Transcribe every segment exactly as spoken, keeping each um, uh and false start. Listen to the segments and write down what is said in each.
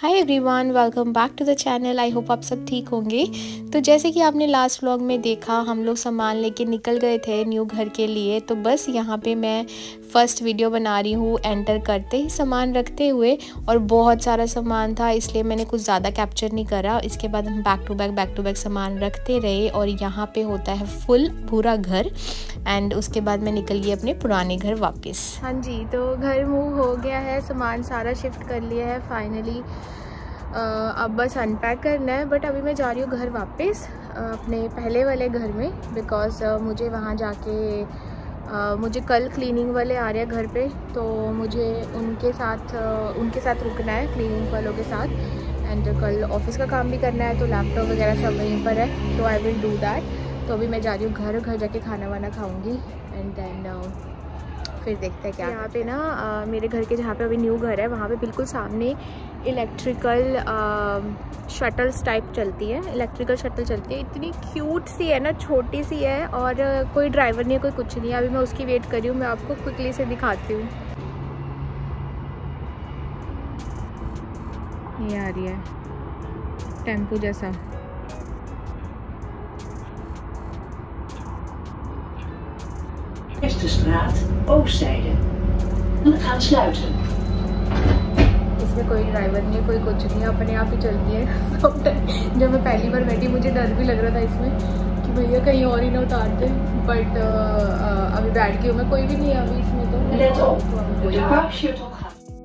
Hi everyone, welcome back to the channel. I hope आप सब ठीक होंगे। तो जैसे कि आपने लास्ट व्लॉग में देखा, हम लोग सामान लेके निकल गए थे न्यू घर के लिए। तो बस यहाँ पे मैं फ़र्स्ट वीडियो बना रही हूँ एंटर करते ही सामान रखते हुए, और बहुत सारा सामान था इसलिए मैंने कुछ ज़्यादा कैप्चर नहीं करा। इसके बाद हम back to back back to back सामान रखते रहे और यहाँ पे होता है फुल पूरा घर। एंड उसके बाद मैं निकल गई अपने पुराने घर वापस। हाँ जी, तो घर मूव हो गया है, सामान सारा शिफ्ट कर लिया है फाइनली। Uh, अब बस अनपैक करना है। बट अभी मैं जा रही हूँ घर वापस uh, अपने पहले वाले घर में, बिकॉज़ uh, मुझे वहाँ जाके uh, मुझे कल क्लीनिंग वाले आ रहे हैं घर पे, तो मुझे उनके साथ uh, उनके साथ रुकना है, क्लीनिंग वालों के साथ। एंड कल ऑफिस का काम भी करना है, तो लैपटॉप वगैरह सब वहीं पर है, तो आई विल डू दैट। तो अभी मैं जा रही हूँ घर घर जाके खाना वाना खाऊँगी एंड देन फिर देखते हैं क्या। यहाँ पे ना आ, मेरे घर के जहाँ पे अभी न्यू घर है वहाँ पे बिल्कुल सामने इलेक्ट्रिकल शटल्स टाइप चलती है, इलेक्ट्रिकल शटल चलती है। इतनी क्यूट सी है ना, छोटी सी है, और कोई ड्राइवर नहीं है, कोई कुछ नहीं है। अभी मैं उसकी वेट कर रही हूँ, मैं आपको क्विकली से दिखाती हूँ। ये आ रही है टेम्पो जैसा। Westerstraat, Oostzijde. Gaan sluiten. इसमें कोई ड्राइवर नहीं है, कोई कुछ नहीं है, अपने आप ही चलती है। जब मैं पहली बार बैठी मुझे डर भी लग रहा था इसमें कि भैया कहीं और ही ना उतार दे, बट अभी बैठ गई हूँ मैं, कोई भी नहीं है अभी इसमें। तो Let op, de parkshuttle gaat.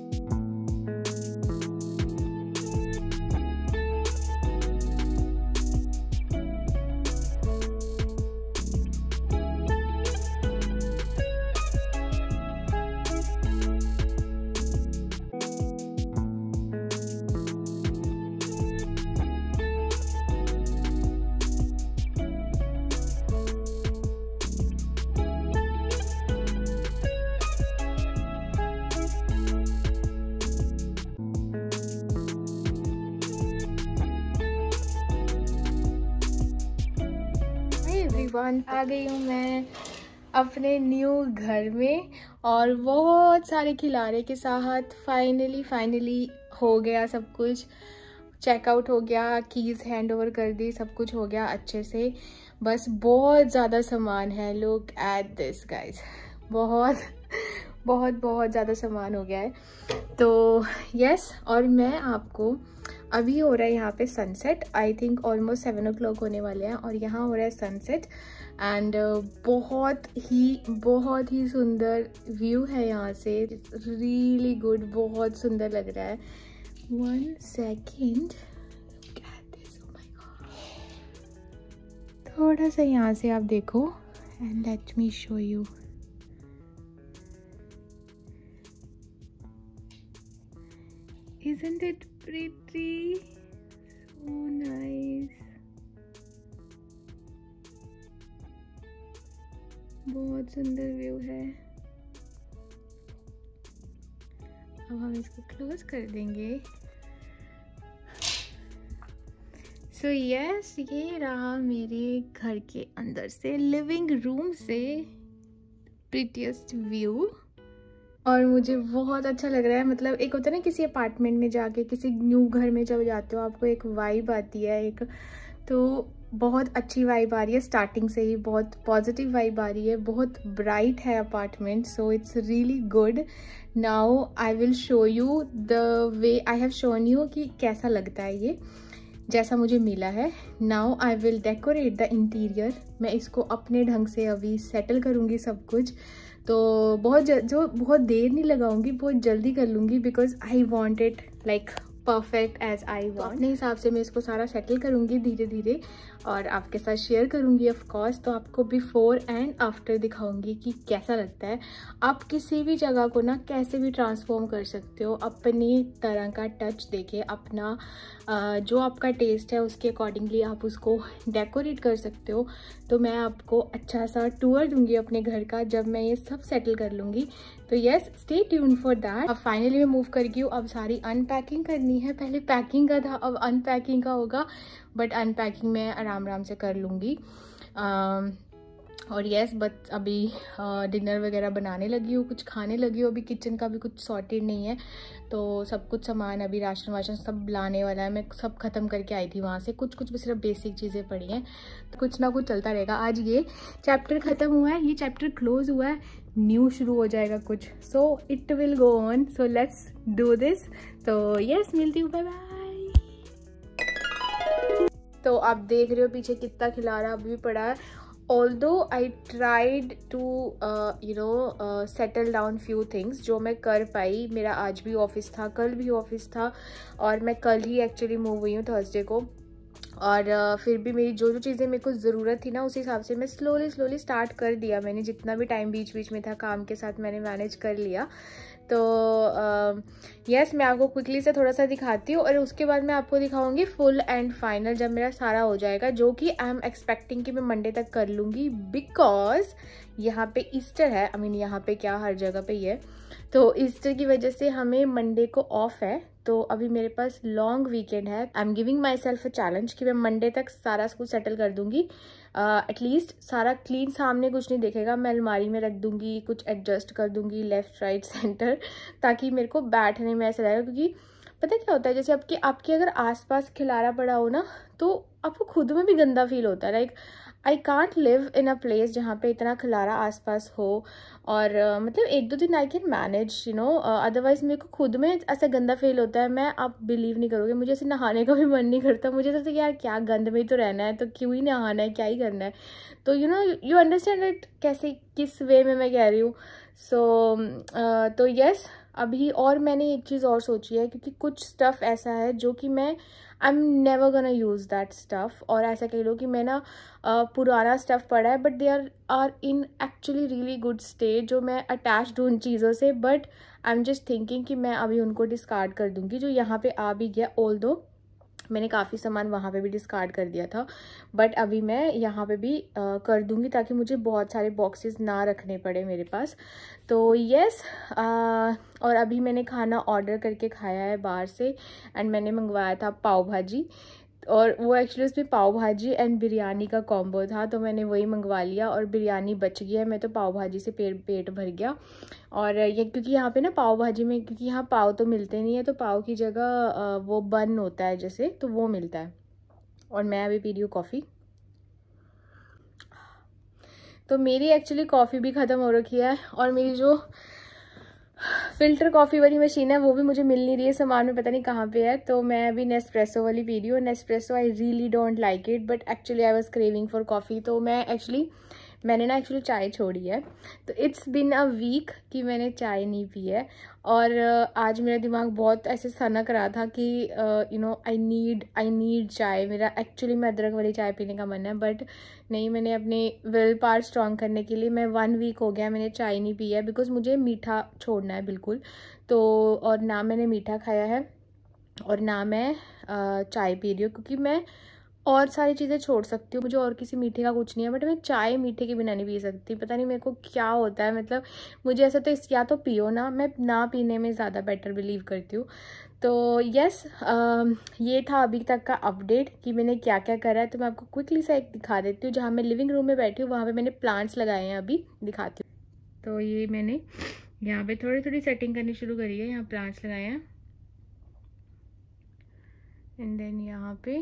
Everyone, आ गई हूँ मैं अपने न्यू घर में, और बहुत सारे खिलारे के साथ फाइनली फाइनली हो गया सब कुछ। चेकआउट हो गया, कीज़ हैंड ओवर कर दी, सब कुछ हो गया अच्छे से। बस बहुत ज़्यादा सामान है, लुक एट दिस गाइस, बहुत बहुत बहुत ज़्यादा सामान हो गया है। तो यस, और मैं आपको अभी हो रहा है यहाँ पे sunset, I think almost seven o'clock होने वाले हैं, और यहाँ हो रहा है सनसेट। एंड बहुत ही बहुत ही सुंदर व्यू है यहाँ से, रियली गुड, बहुत सुंदर लग रहा है। वन सेकेंड, थोड़ा सा यहाँ से आप देखो and let me show you. Isn't it pretty? So nice. बहुत सुंदर व्यू है। अब हम इसको क्लोज कर देंगे। सो so यस yes, ये रहा मेरे घर के अंदर से, लिविंग रूम से प्रीटीएस्ट व्यू, और मुझे बहुत अच्छा लग रहा है। मतलब एक होता है ना, किसी अपार्टमेंट में जाके, किसी न्यू घर में जब जाते हो आपको एक वाइब आती है एक, तो बहुत अच्छी वाइब आ रही है स्टार्टिंग से ही, बहुत पॉजिटिव वाइब आ रही है, बहुत ब्राइट है apartment. So it's really good. Now I will show you the way I have shown you कि कैसा लगता है ये, जैसा मुझे मिला है। Now I will decorate the interior. मैं इसको अपने ढंग से अभी सेटल करूँगी सब कुछ, तो बहुत जो बहुत देर नहीं लगाऊंगी, बहुत जल्दी कर लूँगी, because I want it like perfect as I want. अपने हिसाब से मैं इसको सारा सेटल करूँगी धीरे धीरे, और आपके साथ शेयर करूँगी ऑफ कोर्स। तो आपको बिफोर एंड आफ्टर दिखाऊंगी कि कैसा लगता है। आप किसी भी जगह को ना कैसे भी ट्रांसफॉर्म कर सकते हो, अपनी तरह का टच देके, अपना जो आपका टेस्ट है उसके अकॉर्डिंगली आप उसको डेकोरेट कर सकते हो। तो मैं आपको अच्छा सा टूर दूंगी अपने घर का जब मैं ये सब सेटल कर लूँगी। तो yes, stay tune for that. अब फाइनली मैं मूव कर गई हूँ, अब सारी अनपैकिंग करनी है। पहले पैकिंग का था, अब अनपैकिंग का होगा, बट अनपैकिंग मैं आराम आराम से कर लूँगी। और यस बट अभी डिनर वगैरह बनाने लगी हूँ, कुछ खाने लगी हूँ। अभी किचन का भी कुछ सॉर्टेड नहीं है, तो सब कुछ सामान अभी राशन वाशन सब लाने वाला है। मैं सब ख़त्म करके आई थी वहाँ से, कुछ कुछ भी सिर्फ बेसिक चीज़ें पड़ी हैं, तो कुछ ना कुछ चलता रहेगा। आज ये चैप्टर ख़त्म हुआ है, ये चैप्टर क्लोज हुआ है, न्यू शुरू हो जाएगा कुछ। So it will go on, so let's do this. तो यस मिलती हूँ, बाय बाय। तो आप देख रहे हो पीछे कितना खिलारा अभी भी पड़ा है। Although I tried to uh, you know uh, settle down few things, जो मैं कर पाई। मेरा आज भी ऑफिस था, कल भी ऑफिस था, और मैं कल ही एक्चुअली मूव हुई हूँ थर्सडे को। और uh, फिर भी मेरी जो जो चीज़ें मेरे को ज़रूरत थी ना, उस हिसाब से मैं स्लोली स्लोली स्टार्ट कर दिया। मैंने जितना भी टाइम बीच बीच में था काम के साथ मैंने मैनेज कर लिया। तो यस uh, मैं आपको क्विकली से थोड़ा सा दिखाती हूँ, और उसके बाद मैं आपको दिखाऊंगी फुल एंड फाइनल जब मेरा सारा हो जाएगा, जो कि आई एम एक्सपेक्टिंग कि मैं मंडे तक कर लूँगी, बिकॉज यहाँ पे ईस्टर है। आई मीन यहाँ पे क्या, हर जगह पे ही है। तो ईस्टर की वजह से हमें मंडे को ऑफ है, तो अभी मेरे पास लॉन्ग वीकेंड है। I am giving myself a challenge कि मैं मंडे तक सारा कुछ सेटल कर दूंगी। एटलीस्ट uh, सारा क्लीन, सामने कुछ नहीं दिखेगा, मैं अलमारी में रख दूंगी, कुछ एडजस्ट कर दूंगी लेफ्ट राइट सेंटर, ताकि मेरे को बैठने में ऐसा लगेगा। क्योंकि पता क्या होता है, जैसे आपके आपके अगर आसपास खिलारा पड़ा हो ना, तो आपको खुद में भी गंदा फील होता है। Like I can't live in a place जहाँ पे इतना खिलारा आसपास हो। और uh, मतलब एक दो दिन I can manage you know, otherwise मेरे को खुद में ऐसा गंदा फील होता है। मैं, आप बिलीव नहीं करोगे, मुझे ऐसे नहाने का भी मन नहीं करता। मुझे ऐसा यार क्या गंद में ही तो रहना है, तो क्यों ही नहाना है, क्या ही करना है। तो you know you understand it, कैसे किस वे में मैं कह रही हूँ। सो so, uh, तो यस yes, अभी और मैंने एक चीज़ और सोची है, क्योंकि कुछ स्टफ़ ऐसा है जो कि मैं I am never gonna use that stuff. और ऐसा कह लो कि मैं ना uh, पुराना स्टफ़ पड़ा है, but they are are in actually really good state, जो मैं अटैच्ड हूँ उन चीज़ों से। But I am just thinking कि मैं अभी उनको डिस्कार्ड कर दूँगी, जो यहाँ पे आ भी गया। ऑल दो मैंने काफ़ी सामान वहाँ पे भी डिस्कार्ड कर दिया था, बट अभी मैं यहाँ पे भी आ, कर दूँगी, ताकि मुझे बहुत सारे बॉक्सेस ना रखने पड़े मेरे पास। तो यस, और अभी मैंने खाना ऑर्डर करके खाया है बाहर से, एंड मैंने मंगवाया था पाव भाजी, और वो एक्चुअली उसमें पाव भाजी एंड बिरयानी का कॉम्बो था, तो मैंने वही मंगवा लिया। और बिरयानी बच गया है, मैं तो पाव भाजी से पेट पेट भर गया। और ये क्योंकि यहाँ पे ना पाव भाजी में, क्योंकि यहाँ पाव तो मिलते नहीं है, तो पाव की जगह वो बन होता है जैसे, तो वो मिलता है। और मैं अभी पी रही हूँ कॉफ़ी। तो मेरी एक्चुअली कॉफ़ी भी ख़त्म हो रखी है, और मेरी जो फ़िल्टर कॉफ़ी वाली मशीन है वो भी मुझे मिल नहीं रही है, सामान में पता नहीं कहाँ पे है। तो मैं अभी नेस्प्रेसो वाली पी रही हूँ। Nespresso I really don't like it, but actually I was craving for coffee. तो मैं एक्चुअली मैंने ना एक्चुअली चाय छोड़ी है, तो इट्स बिन अ वीक कि मैंने चाय नहीं पी है। और uh, आज मेरा दिमाग बहुत ऐसे सनक रहा था कि you know I need I need chai. मेरा एक्चुअली में अदरक वाली चाय पीने का मन है, बट नहीं, मैंने अपने विल पावर स्ट्रॉन्ग करने के लिए, मैं वन वीक हो गया मैंने चाय नहीं पी है, बिकॉज मुझे मीठा छोड़ना है बिल्कुल। तो और ना मैंने मीठा खाया है, और ना मैं uh, चाय पी रही हूँ, क्योंकि मैं और सारी चीज़ें छोड़ सकती हूँ, मुझे और किसी मीठे का कुछ नहीं है, बट मैं चाय मीठे के बिना नहीं पी सकती। पता नहीं मेरे को क्या होता है, मतलब मुझे ऐसा, तो इस या तो पियो ना, मैं ना पीने में ज़्यादा बेटर बिलीव करती हूँ। तो यस, ये था अभी तक का अपडेट कि मैंने क्या क्या करा है। तो मैं आपको क्विकली सा एक दिखा देती हूँ। जहाँ मैं लिविंग रूम में बैठी हूँ वहाँ पर मैंने प्लांट्स लगाए हैं, अभी दिखाती हूँ। तो ये मैंने यहाँ पर थोड़ी थोड़ी सेटिंग करनी शुरू करी है, यहाँ प्लांट्स लगाए हैं, एंड देन यहाँ पे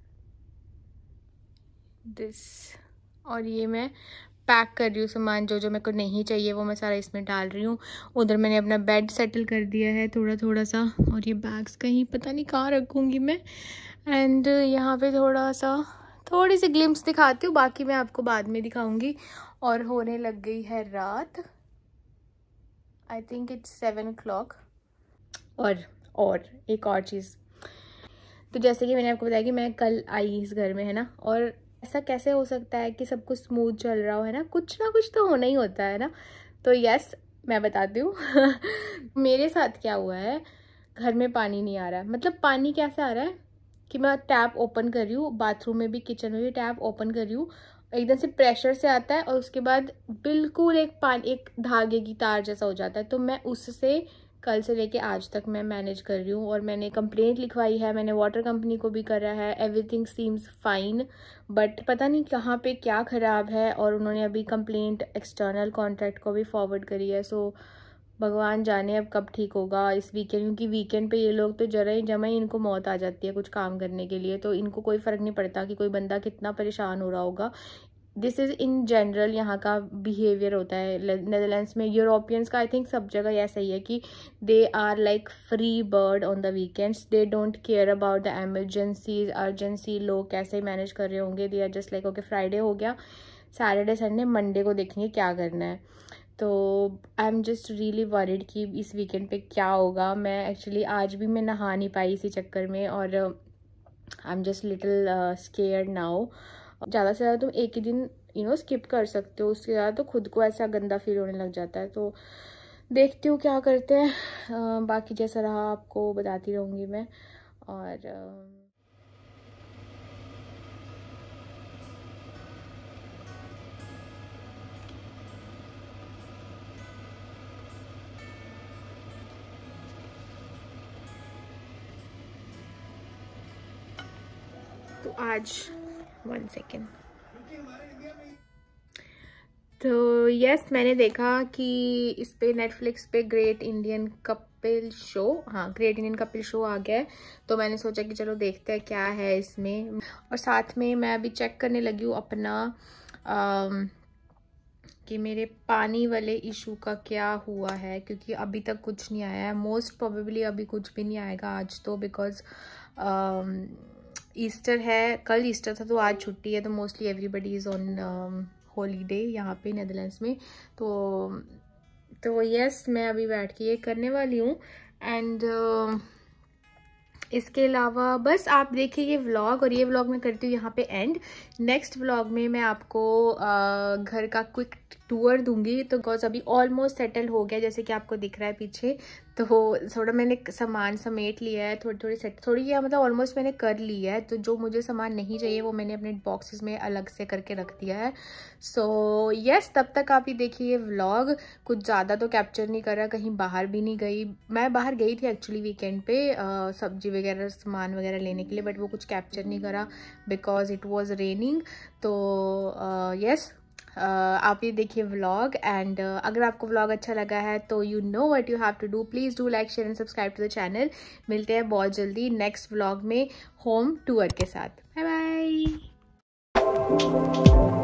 दिस। और ये मैं पैक कर रही हूँ सामान, जो जो मेरे को नहीं चाहिए वो मैं सारा इसमें डाल रही हूँ। उधर मैंने अपना बेड सेटल कर दिया है थोड़ा थोड़ा सा, और ये बैग्स कहीं पता नहीं कहाँ रखूँगी मैं। एंड यहाँ पे थोड़ा सा थोड़ी सी ग्लिम्स दिखाती हूँ, बाकी मैं आपको बाद में दिखाऊँगी। और होने लग गई है रात, I think it's seven o'clock. और और एक और चीज़, तो जैसे कि मैंने आपको बताया कि मैं कल आई इस घर में, है ना, और ऐसा कैसे हो सकता है कि सब कुछ स्मूथ चल रहा हो, है ना, कुछ ना कुछ तो होना ही होता है ना। तो यस, मैं बताती हूँ मेरे साथ क्या हुआ है। घर में पानी नहीं आ रहा है, मतलब पानी कैसे आ रहा है कि मैं टैप ओपन कर रही हूँ, बाथरूम में भी किचन में भी टैप ओपन कर रही हूँ, एकदम से प्रेशर से आता है, और उसके बाद बिल्कुल एक पानी, एक धागे की तार जैसा हो जाता है। तो मैं उससे कल से लेके आज तक मैं मैनेज कर रही हूँ और मैंने कंप्लेंट लिखवाई है, मैंने वाटर कंपनी को भी करा है, एवरीथिंग सीम्स फाइन, बट पता नहीं कहाँ पे क्या ख़राब है। और उन्होंने अभी कंप्लेंट एक्सटर्नल कॉन्ट्रैक्ट को भी फॉरवर्ड करी है। सो भगवान जाने अब कब ठीक होगा इस वीकेंड, क्योंकि वीकेंड पे ये लोग तो जरा ही जमा ही इनको मौत आ जाती है कुछ काम करने के लिए, तो इनको कोई फ़र्क नहीं पड़ता कि कोई बंदा कितना परेशान हो रहा होगा। दिस इज़ इन जनरल यहाँ का बिहेवियर होता है नेदरलैंड्स में। यूरोपियंस का आई थिंक सब जगह ऐसा ही है कि they are like free bird on the weekends, they don't care about the emergencies urgency, लोग कैसे मैनेज कर रहे होंगे। They are just like okay Friday हो गया, सैटरडे संडे मंडे को देखेंगे क्या करना है। तो I am just really worried कि इस वीकेंड पे क्या होगा। मैं एक्चुअली आज भी मैं नहा नहीं पाई इसी चक्कर में, और I am just little scared now. ज़्यादा से ज़्यादा तुम एक ही दिन यू नो स्किप कर सकते हो, उसके ज़्यादा तो खुद को ऐसा गंदा फील होने लग जाता है। तो देखती हूँ क्या करते हैं। uh, बाकी जैसा रहा आपको बताती रहूँगी मैं। और uh, तो आज वन सेकेंड तो यस yes, मैंने देखा कि इस पे नेटफ्लिक्स पे ग्रेट इंडियन कपिल शो, हाँ ग्रेट इंडियन कपिल शो आ गया है। तो मैंने सोचा कि चलो देखते हैं क्या है इसमें। और साथ में मैं अभी चेक करने लगी हूँ अपना आम, कि मेरे पानी वाले इशू का क्या हुआ है, क्योंकि अभी तक कुछ नहीं आया है। मोस्ट प्रोबेबली अभी कुछ भी नहीं आएगा आज तो, बिकॉज ईस्टर है, कल ईस्टर था तो आज छुट्टी है, तो mostly everybody is on holiday यहाँ पे नेदरलैंड्स में। तो तो यस मैं अभी बैठ के ये करने वाली हूँ। एंड uh, इसके अलावा बस आप देखिए ये व्लॉग, और ये व्लॉग मैं करती हूँ यहाँ पे एंड। नेक्स्ट व्लॉग में मैं आपको uh, घर का क्विक टूर दूंगी, तो बिकॉज अभी ऑलमोस्ट सेटल हो गया जैसे कि आपको दिख रहा है पीछे। तो थोड़ा मैंने सामान समेट लिया है, थोड़ी थोड़ी सेट थोड़ी या मतलब ऑलमोस्ट मैंने कर लिया है। तो जो मुझे सामान नहीं चाहिए वो मैंने अपने बॉक्सेस में अलग से करके रख दिया है। सो so, यस yes, तब तक आप ही देखिए व्लॉग। कुछ ज़्यादा तो कैप्चर नहीं करा, कहीं बाहर भी नहीं गई। मैं बाहर गई थी एक्चुअली वीकेंड पे सब्जी वगैरह सामान वगैरह लेने के लिए, बट वो कुछ कैप्चर नहीं करा बिकॉज इट वॉज रेनिंग। तो यस uh, yes, Uh, आप ये देखिए व्लॉग। एंड uh, अगर आपको व्लॉग अच्छा लगा है तो you know what you have to do, please do like share and subscribe to the channel. मिलते हैं बहुत जल्दी नेक्स्ट व्लॉग में होम टूर के साथ। Bye bye.